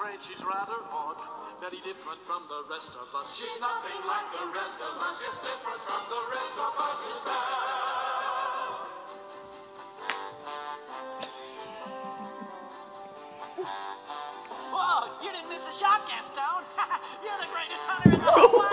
afraid she's rather odd, very different from the rest of us. She's nothing like the rest of us. She's different from the rest of us. Is bad. Whoa, you didn't miss a shot, Gaston. You're the greatest hunter in the whole world.